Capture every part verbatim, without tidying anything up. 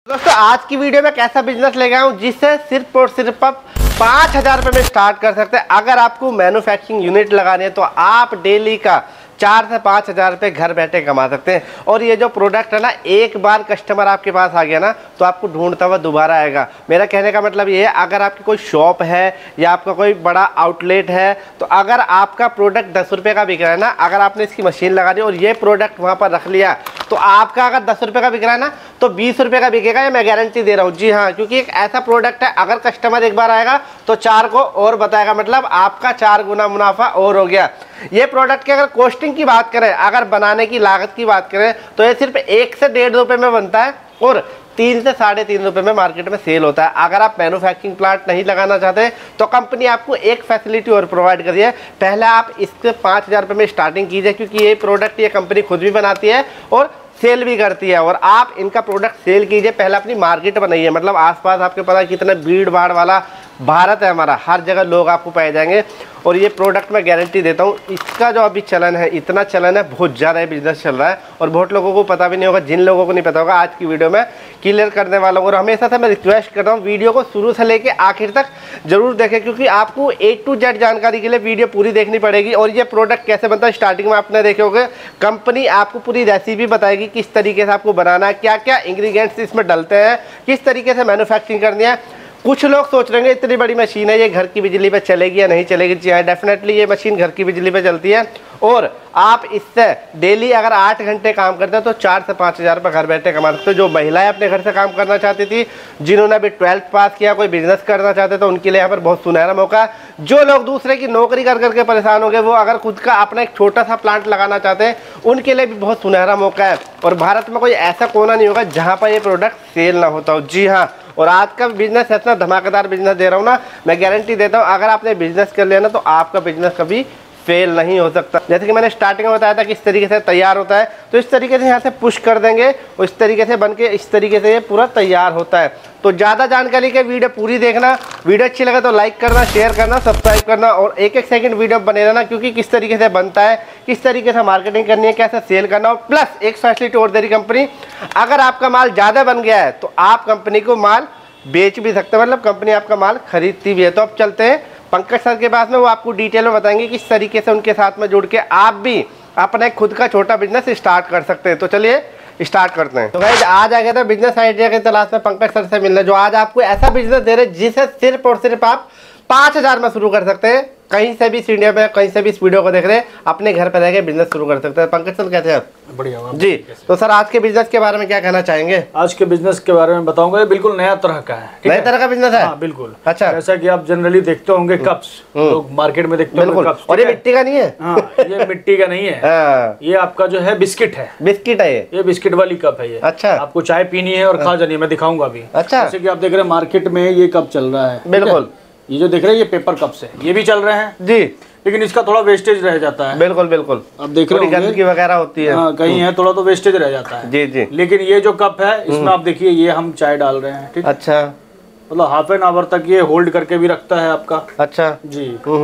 दोस्तों आज की वीडियो में कैसा बिजनेस लेके आया हूँ जिससे सिर्फ और सिर्फ आप पाँच हजार रुपये में स्टार्ट कर सकते हैं। अगर आपको मैन्युफैक्चरिंग यूनिट लगानी है तो आप डेली का चार से पाँच हज़ार रुपये घर बैठे कमा सकते हैं। और ये जो प्रोडक्ट है ना, एक बार कस्टमर आपके पास आ गया ना तो आपको ढूंढता हुआ दोबारा आएगा। मेरा कहने का मतलब ये है, अगर आपकी कोई शॉप है या आपका कोई बड़ा आउटलेट है तो अगर आपका प्रोडक्ट दस रुपये का बिक रहा है ना, अगर आपने इसकी मशीन लगा दी और ये प्रोडक्ट वहाँ पर रख लिया तो आपका अगर दस रुपये का बिक रहा है ना तो बीस रुपये का बिकेगा, ये मैं गारंटी दे रहा हूँ। जी हाँ, क्योंकि एक ऐसा प्रोडक्ट है अगर कस्टमर एक बार आएगा तो चार को और बताएगा, मतलब आपका चार गुना मुनाफा और हो गया। ये प्रोडक्ट की अगर कॉस्टिंग की बात करें, अगर बनाने की लागत की बात करें तो ये सिर्फ एक से डेढ़ रुपये में बनता है और तीन से साढ़े तीन रुपये में मार्केट में सेल होता है। अगर आप मैन्युफैक्चरिंग प्लांट नहीं लगाना चाहते तो कंपनी आपको एक फैसिलिटी और प्रोवाइड कर रही है। पहले आप इसके पाँच हज़ार रुपये में स्टार्टिंग कीजिए, क्योंकि ये प्रोडक्ट ये कंपनी खुद भी बनाती है और सेल भी करती है। और आप इनका प्रोडक्ट सेल कीजिए, पहले अपनी मार्केट बनाइए, मतलब आसपास आपके पता है कितना भीड़ भाड़ वाला भारत है हमारा, हर जगह लोग आपको पाए जाएंगे। और ये प्रोडक्ट मैं गारंटी देता हूँ, इसका जो अभी चलन है, इतना चलन है, बहुत ज़्यादा बिजनेस चल रहा है और बहुत लोगों को पता भी नहीं होगा। जिन लोगों को नहीं पता होगा आज की वीडियो में क्लियर करने वाला हूँ। और हमेशा से मैं रिक्वेस्ट कर रहा हूँ, वीडियो को शुरू से लेके आखिर तक जरूर देखें, क्योंकि आपको ए टू जेड जानकारी के लिए वीडियो पूरी देखनी पड़ेगी। और ये प्रोडक्ट कैसे बनता है, स्टार्टिंग में आपने देखे होंगे, कंपनी आपको पूरी रेसिपी बताएगी किस तरीके से आपको बनाना है, क्या क्या इंग्रेडिएंट्स इसमें डलते हैं, किस तरीके से मैन्युफैक्चरिंग करनी है। कुछ लोग सोच रहे हैं इतनी बड़ी मशीन है, ये घर की बिजली पे चलेगी या नहीं चलेगी। जी हाँ, डेफिनेटली ये मशीन घर की बिजली पे चलती है और आप इससे डेली अगर आठ घंटे काम करते हैं तो चार से पाँच हज़ार रुपये घर बैठे कमा सकते हो। जो महिलाएं अपने घर से काम करना चाहती थी, जिन्होंने अभी ट्वेल्थ पास किया, कोई बिजनेस करना चाहते तो उनके लिए यहाँ पर बहुत सुनहरा मौका है। जो लोग दूसरे की नौकरी कर करके परेशान हो गए, वो अगर खुद का अपना एक छोटा सा प्लांट लगाना चाहते हैं, उनके लिए भी बहुत सुनहरा मौका है। और भारत में कोई ऐसा कोना नहीं होगा जहाँ पर ये प्रोडक्ट सेल ना होता हो। जी हाँ, और आज का बिजनेस इतना धमाकेदार बिजनेस दे रहा हूँ ना, मैं गारंटी देता हूँ अगर आपने बिजनेस कर लिया ना तो आपका बिजनेस कभी फेल नहीं हो सकता। जैसे कि मैंने स्टार्टिंग में बताया था कि इस तरीके से तैयार होता है, तो इस तरीके से यहाँ से पुश कर देंगे और इस तरीके से बन के इस तरीके से ये पूरा तैयार होता है। तो ज़्यादा जानकारी के वीडियो पूरी देखना, वीडियो अच्छी लगे तो लाइक करना, शेयर करना, सब्सक्राइब करना और एक एक सेकंड वीडियो बने रहना, क्योंकि किस तरीके से बनता है, किस तरीके से मार्केटिंग करनी है, कैसे सेल करना। और प्लस एक फैसिलिटी और दे रही कंपनी, अगर आपका माल ज़्यादा बन गया है तो आप कंपनी को माल बेच भी सकते हैं, मतलब कंपनी आपका माल खरीदती भी है। तो अब चलते हैं पंकज सर के पास में, वो आपको डिटेल में बताएंगे किस तरीके से उनके साथ में जुड़ के आप भी अपना खुद का छोटा बिजनेस स्टार्ट कर सकते हैं। तो चलिए स्टार्ट करते हैं। तो गाइस आज आ गया था बिजनेस आइडिया की तलाश में पंकज सर से मिलने, जो आज आपको ऐसा बिजनेस दे रहे जिसे सिर्फ और सिर्फ आप पाँच हजार में शुरू कर सकते हैं। कहीं से भी इस इंडिया में, कहीं से भी इस वीडियो को देख रहे हैं, अपने घर पर रह के बिजनेस शुरू कर सकते हैं। पंकज सर कैसे हैं आप? बढ़िया जी। तो सर आज के बिजनेस के बारे में क्या कहना चाहेंगे? आज के बिजनेस के बारे में बताऊंगा, ये बिल्कुल नया तरह का है। नए तरह का बिजनेस है? हाँ बिल्कुल। अच्छा, जैसा कि आप जनरली देखते होंगे कप्स, लोग मार्केट में देखते होंगे कप्स। और ये मिट्टी का नहीं है? हाँ, ये मिट्टी का नहीं है, ये आपका जो है बिस्किट है। बिस्किट है ये? ये बिस्किट वाली कप है ये। अच्छा, आपको चाय पीनी है और खा जानी है, मैं दिखाऊंगा अभी। अच्छा, जैसे कि आप देख रहे हैं मार्केट में ये कप चल रहा है। बिल्कुल। ये जो देख रहे हैं ये पेपर कप्स है, ये भी चल रहे हैं जी, लेकिन इसका थोड़ा वेस्टेज रह जाता है। बिल्कुल बिल्कुल। अब देख रहे हैं गंदगी वगैरह होती है। हाँ, कहीं है थोड़ा तो वेस्टेज रह जाता है। जी जी। लेकिन ये जो कप है इसमें आप देखिए, ये हम चाय डाल रहे हैं, ठीक। अच्छा, मतलब हाफ एन आवर तक ये होल्ड करके भी रखता है आपका। अच्छा जी।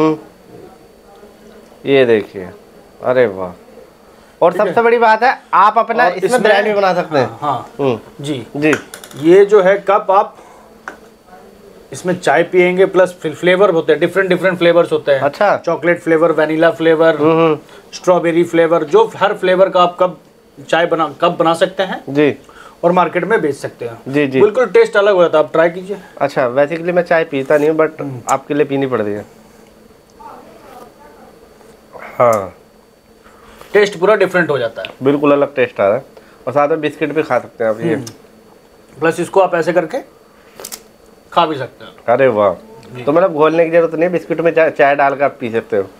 ये देखिए, अरे वाह। और सबसे बड़ी बात है, आप अपना इसमें ब्रांड भी बना सकते हैं। हाँ जी जी। ये जो है कप, आप इसमें चाय पियेंगे, प्लस फ्लेवर होते हैं, डिफरेंट डिफरेंट फ्लेवर्स होते हैं। अच्छा। Chocolate flavour, vanilla flavour, strawberry flavour, जो हर फ्लेवर का आप कप चाय बना कप बना सकते हैं जी, और मार्केट में बेच सकते हैं। जी जी। बिल्कुल टेस्ट अलग हो जाता है, आप ट्राई कीजिए। अच्छा, बेसिकली मैं चाय पीता नहीं हूँ, बट आपके लिए पीनी पड़ रही है। हाँ, टेस्ट पूरा डिफरेंट हो जाता है, बिल्कुल अलग टेस्ट आ रहा है। और साथ में बिस्किट भी खा सकते हैं आप ये, प्लस इसको आप ऐसे करके खा भी सकते हैं। अरे वाह। तो मतलब घोलने की जरूरत नहीं, बिस्किट में चाय, चाय डालकर आप पी सकते हो।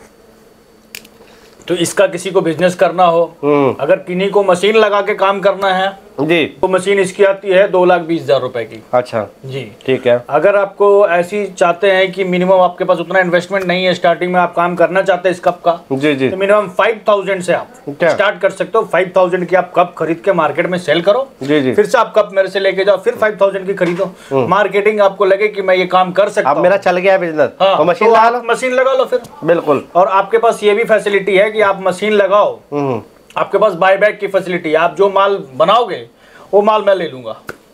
तो इसका किसी को बिजनेस करना हो, अगर किन्हीं को मशीन लगा के काम करना है जी, तो मशीन इसकी आती है दो लाख बीस हजार रुपए की। अच्छा जी, ठीक है। अगर आपको ऐसी चाहते हैं कि मिनिमम आपके पास उतना इन्वेस्टमेंट नहीं है, स्टार्टिंग में आप काम करना चाहते हैं इस कप का, जी जी, तो मिनिमम फाइव थाउजेंड से आप स्टार्ट कर सकते हो। फाइव थाउजेंड की आप कप खरीद के मार्केट में सेल करो, जी जी, फिर से आप कप मेरे से लेके जाओ, फिर फाइव थाउजेंड की खरीदो। मार्केटिंग आपको लगे कि मैं ये काम कर सकता हूँ, मेरा चल गया बिजनेस, हाँ, मशीन तो लगा लो, मशीन लगा लो फिर। बिल्कुल। और आपके पास ये भी फैसिलिटी है कि आप मशीन लगाओ, आपके पास बाय बैक की फैसिलिटी है। आप जो माल बनाओगे वो माल मैं ले लूंगा।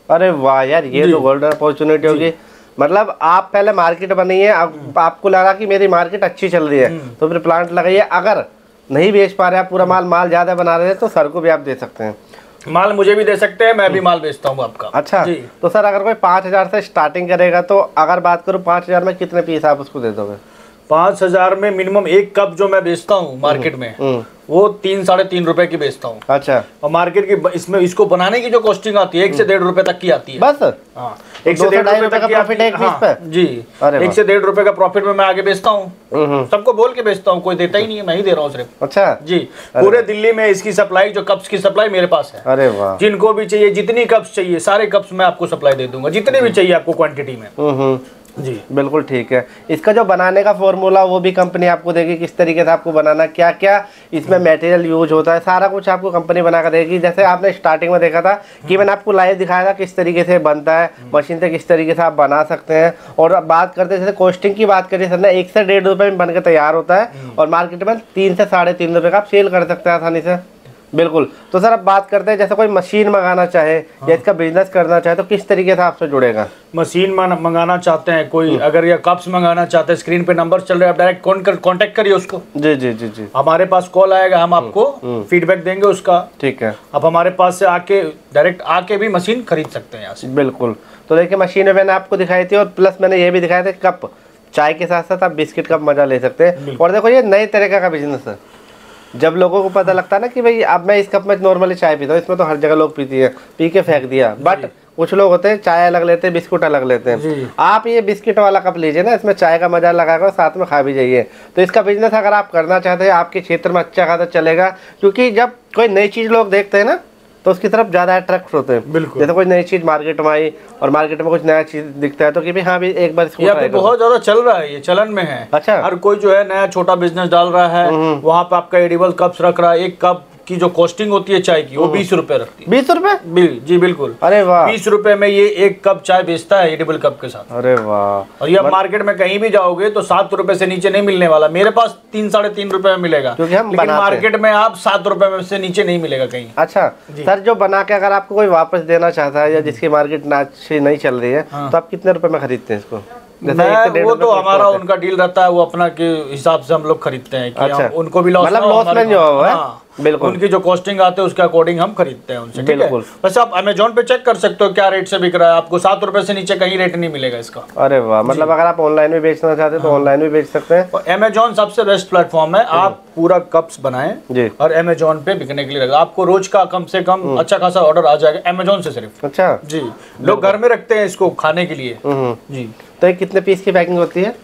अरे वाह यार, ये तो गोल्डन अपॉर्चुनिटी होगी। मतलब आप पहले मार्केट बनाइए, अब आपको लगा कि मेरी मार्केट अच्छी चल रही है तो फिर प्लांट लगाइए। अगर नहीं बेच पा रहे आप पूरा माल माल ज्यादा बना रहे हैं तो सर को भी आप दे सकते हैं, माल मुझे भी दे सकते हैं, मैं भी माल बेचता हूँ आपका। अच्छा जी। तो सर अगर कोई पाँच हजार से स्टार्टिंग करेगा तो अगर बात करूँ पाँच हजार में कितने पीस आप उसको दे दोगे? पाँच हजार में मिनिमम एक कप जो मैं बेचता हूँ मार्केट में वो तीन साढ़े तीन रुपए की बेचता हूँ। अच्छा। और मार्केट की इसमें इसको बनाने की जो कॉस्टिंग आती है एक से डेढ़ रुपए तक की आती है बस। हाँ, एक से डेढ़ रुपए का प्रॉफिट है हाँ, जी। एक से डेढ़ रुपए का प्रॉफिट में मैं आगे बेचता हूँ, सबको बोल के बेचता हूँ, कोई देता ही नहीं है, मैं ही दे रहा हूँ सिर्फ। अच्छा जी। पूरे दिल्ली में इसकी सप्लाई जो कप्स की सप्लाई मेरे पास है। अरे वाह। जिनको भी चाहिए, जितनी कप्स चाहिए सारे कप्स मैं आपको सप्लाई दे दूंगा, जितने भी चाहिए आपको क्वांटिटी में। जी बिल्कुल ठीक है। इसका जो बनाने का फॉर्मूला वो भी कंपनी आपको देगी, किस तरीके से आपको बनाना, क्या क्या इसमें मटेरियल यूज होता है, सारा कुछ आपको कंपनी बना कर देगी। जैसे आपने स्टार्टिंग में देखा था कि मैंने आपको लाइव दिखाया था किस तरीके से बनता है, मशीन से किस तरीके से आप बना सकते हैं। और अब बात करते जैसे कॉस्टिंग की बात करिए सर ने, एक से डेढ़ रुपये में बनकर तैयार होता है और मार्केट में तीन से साढ़े तीन रुपये का आप सेल कर सकते हैं आसानी से। बिल्कुल। तो सर अब बात करते हैं जैसे कोई मशीन मंगाना चाहे हाँ। या इसका बिजनेस करना चाहे तो किस तरीके से आपसे जुड़ेगा? मशीन मंगाना चाहते हैं कोई, अगर या कप्स मंगाना चाहते हैं, स्क्रीन पे नंबर चल रहे हैं, आप डायरेक्ट कांटेक्ट करिए उसको। जी जी जी जी। हमारे पास कॉल आएगा, हम आपको फीडबैक देंगे उसका। ठीक है। आप हमारे पास से आके डायरेक्ट आके भी मशीन खरीद सकते हैं यहाँ से। बिल्कुल। तो देखिए मशीन मैंने आपको दिखाई थी और प्लस मैंने ये भी दिखाया था कप, चाय के साथ साथ आप बिस्किट का मजा ले सकते हैं। और देखो ये नए तरीके का बिजनेस है। जब लोगों को पता लगता है ना कि भाई अब मैं इस कप में नॉर्मली चाय पीता हूँ, इसमें तो हर जगह लोग पीती है, पी के फेंक दिया, बट कुछ लोग होते हैं चाय अलग लेते हैं, बिस्कुट अलग लेते हैं। आप ये बिस्किट वाला कप लीजिए ना, इसमें चाय का मजा लगाकर साथ में खा भी जाइए। तो इसका बिजनेस अगर आप करना चाहते हैं आपके क्षेत्र में अच्छा खासा चलेगा, क्योंकि जब कोई नई चीज़ लोग देखते हैं ना तो उसकी तरफ ज़्यादा अट्रैक्ट होते हैं। बिल्कुल। जैसे कोई नई चीज़ मार्केट में आई और मार्केट में कुछ नया चीज़ दिखता है तो कि भाई हाँ भी एक बार ये अभी बहुत ज़्यादा चल रहा है, ये चलन में है। अच्छा। हर कोई जो है नया छोटा बिजनेस डाल रहा है, वहाँ पे आपका एडिबल कप्स रख रहा है। एक कप की जो कॉस्टिंग होती है चाय की वो बीस रुपए रखती है। बीस रुपए? जी बिल्कुल। अरे वाह। बीस रुपए में ये एक कप चाय बेचता है एडिबल कप के साथ। अरे वाह। और ये आप मार्केट में कहीं भी जाओगे तो सात रुपए से नीचे नहीं मिलने वाला, मेरे पास तीन साढ़े तीन रुपए में मिलेगा, क्योंकि हम लेकिन मार्केट में आप सात रुपए में से नीचे नहीं मिलेगा कहीं। अच्छा सर, जो बना के अगर आपको कोई वापस देना चाहता है या जिसकी मार्केट अच्छी नहीं चल रही है तो आप कितने रुपए में खरीदते हैं इसको? मैं वो तो हमारा उनका डील रहता है, वो अपना के हिसाब से हम लोग खरीदते हैं कि अच्छा। उनको भी लॉस, मतलब लॉस में जो है बिल्कुल उनकी जो कॉस्टिंग आते है उसके अकॉर्डिंग हम खरीदते हैं उनसे। ठीक है। वैसे आप अमेजोन पे चेक कर सकते हो क्या रेट से बिक रहा है, आपको सात रुपए से नीचे कहीं रेट नहीं मिलेगा इसका। अरे वाह। मतलब अगर आप ऑनलाइन भी बेचना चाहते हैं तो ऑनलाइन भी बेच सकते हैं। अमेजोन सबसे बेस्ट प्लेटफॉर्म है, आप पूरा कप्स बनाएं और अमेजोन पे बिकने के लिए रखें, आपको रोज का कम से कम अच्छा खासा ऑर्डर आ जाएगा अमेजोन से सिर्फ। अच्छा जी। लोग घर में रखते हैं इसको खाने के लिए जी। तो कितने पीस की पैकिंग होती है?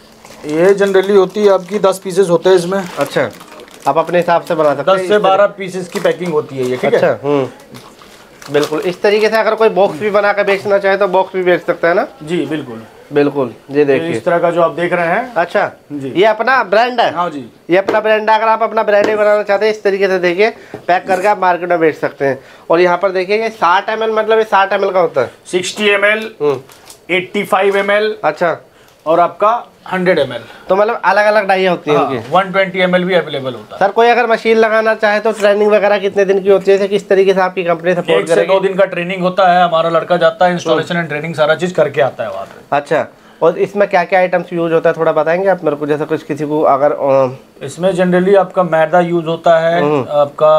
ये जनरली होती है आपकी दस पीसेस होते हैं इसमें। अच्छा। आप अपने हिसाब से बना सकते हैं, दस से बारह पीसेस की पैकिंग होती है ये। ठीक है। अच्छा। हम्म बिल्कुल। इस तरीके से अगर कोई बॉक्स भी बना कर बेचना चाहे तो बॉक्स भी बेच सकता है ना? जी बिल्कुल बिल्कुल। ये देखिए इस तरह का जो आप देख रहे हैं। अच्छा जी। ये अपना ब्रांड है? हाँ जी, ये अपना ब्रांड है। अगर आप अपना ब्रांड ही बनाना चाहते हैं इस तरीके से देखिए पैक करके आप मार्केट में बेच सकते हैं। और यहाँ पर देखिए ये साठ एम एल, मतलब ये साठ एम एल का होता है। Sixty M L, eighty five M L. अच्छा। और आपका हंड्रेड एम एल। तो मतलब अलग अलग डाइया होती है उनकी। वन ट्वेंटी एम एल भी अवेलेबल होता है। सर कोई अगर मशीन लगाना चाहे तो ट्रेनिंग वगैरह कितने दिन की होती है, किस तरीके से आपकी कंपनी सपोर्ट करेगी? एक से दो दिन का ट्रेनिंग होता है, हमारा लड़का जाता है इंस्टॉलेशन एंड ट्रेनिंग सारा चीज करके आता है वहाँ पे। अच्छा। और इसमें क्या क्या आइटम्स यूज होता है थोड़ा बताएंगे आप मेरे को? जैसे कुछ किसी को अगर इसमें जनरली आपका मैदा यूज होता है, आपका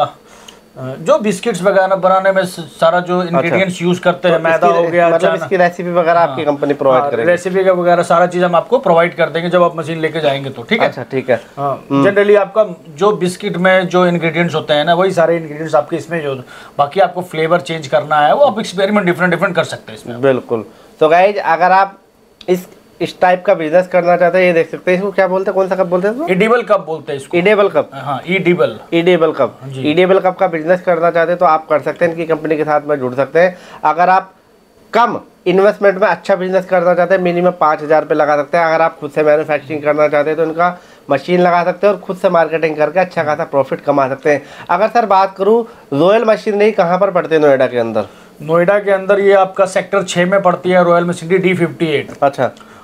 जो बिस्किट्स वगैरह बनाने में सारा जो इंग्रेडिएंट्स यूज करते हैं, मैदा हो गया, मतलब इसकी रेसिपी वगैरह आपकी कंपनी प्रोवाइड करेगी? रेसिपी का वगैरह सारा चीज हम आपको प्रोवाइड कर देंगे जब आप मशीन लेके जाएंगे तो। ठीक है। अच्छा ठीक है। जनरली आपका जो बिस्किट में जो इंग्रेडिएंट्स होते हैं ना वही सारे इंग्रेडिएंट्स आपके इसमें जो, बाकी आपको फ्लेवर चेंज करना है वो आप एक्सपेरिमेंट डिफरेंट डिफरेंट कर सकते हैं इसमें। बिल्कुल। तो गाइज अगर आप इस इस टाइप का बिजनेस करना चाहते हैं, ये देख सकते हैं। इसको क्या बोलते हैं, कौन सा कप बोलते हैं? एडिबल कप बोलते हैं इसको। Edible cup. हाँ, edible edible cup. Edible cup का बिजनेस करना चाहते हैं तो आप कर सकते हैं, इनकी कंपनी के साथ में जुड़ सकते हैं। अगर आप कम इन्वेस्टमेंट में अच्छा बिजनेस करना चाहते हैं, मिनिमम पाँच हज़ार रुपये लगा सकते हैं। अगर आप खुद से मैन्युफैक्चरिंग करना चाहते हैं तो इनका मशीन लगा सकते हैं और खुद से मार्केटिंग करके अच्छा खासा प्रॉफिट कमा सकते हैं। अगर सर बात करूँ रॉयल मशीनरी कहाँ पर पड़ते हैं नोएडा के अंदर? नोएडा के अंदर ये आपका सेक्टर छः में पड़ती है, royal machinery D fifty eight. अच्छा।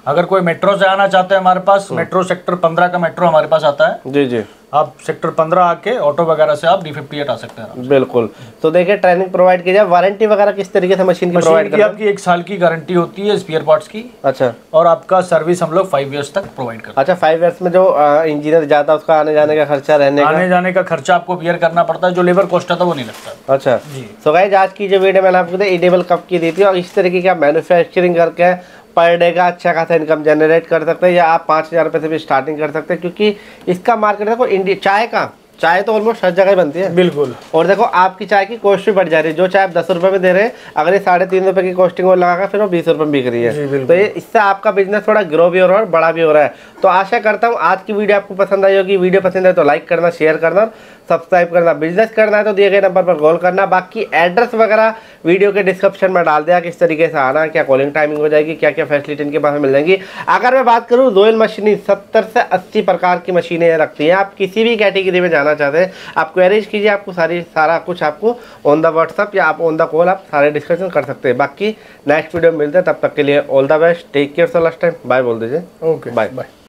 अगर कोई मेट्रो से आना चाहते हैं हमारे पास, मेट्रो सेक्टर पंद्रह का मेट्रो हमारे पास आता है जी जी, आप सेक्टर पंद्रह आके ऑटो वगैरह से आप डी फिफ्टी एट आ सकते हैं। बिल्कुल। तो देखिए ट्रेनिंग प्रोवाइड की जाए, वारंटी वगैरह किस तरीके से मशीन की प्रोवाइड करते हैं? आपकी एक साल की गारंटी होती है स्पेयर पार्ट्स की। अच्छा। और आपका सर्विस हम लोग फाइव इयर्स तक प्रोवाइड करते हैं। अच्छा, फाइव इयर्स में जो इंजीनियर जाता है उसका आने जाने का खर्चा, रहने आने जाने का खर्चा आपको बियर करना पड़ता है, जो लेबर कॉस्ट आता है वो नहीं लगता। अच्छा जी। सो गाइस आज की जो वीडियो मैंने आपको इनेबल कप की दी थी, और इस तरीके की आप मैन्युफैक्चरिंग करके पर डे का अच्छा खासा इनकम जनरेट कर सकते हैं, या आप पाँच हज़ार रुपये से भी स्टार्टिंग कर सकते हैं, क्योंकि इसका मार्केट देखो इंडिया चाय का चाय तो ऑलमोस्ट हर जगह बनती है। बिल्कुल। और देखो आपकी चाय की कॉस्ट भी बढ़ जा रही है, जो चाय आप दस रुपए में दे रहे हैं अगर ये साढ़े तीन रुपए की कॉस्टिंग और लगाकर फिर वो बीस रुपए में बिक रही है, तो ये इससे आपका बिजनेस थोड़ा ग्रो भी हो रहा है और बड़ा भी हो रहा है। तो आशा करता हूँ आज की वीडियो आपको पसंद आई होगी। वीडियो पसंद है तो लाइक करना, शेयर करना, सब्सक्राइब करना। बिजनेस करना है तो दिए गए नंबर पर कॉल करना। बाकी एड्रेस वगैरह वीडियो के डिस्क्रिप्शन में डाल दिया, किस तरीके से आना, क्या कॉलिंग टाइमिंग हो जाएगी, क्या क्या फैसिलिटी इनके पास मिल जाएंगी। अगर मैं बात करूँ रोयल मशीनी सत्तर से अस्सी प्रकार की मशीनें रखती हैं। आप किसी भी कैटेगरी में जाना चाहते हैं आप क्वेरीज कीजिए, आपको सारी सारा कुछ आपको ऑन द व्हाट्सअप या आप ऑन द कॉल आप सारे डिस्कशन कर सकते हैं। बाकी नेक्स्ट वीडियो में मिलते हैं, तब तक के लिए all the best, take care, so last time bye बोल दीजिए। Okay, bye bye.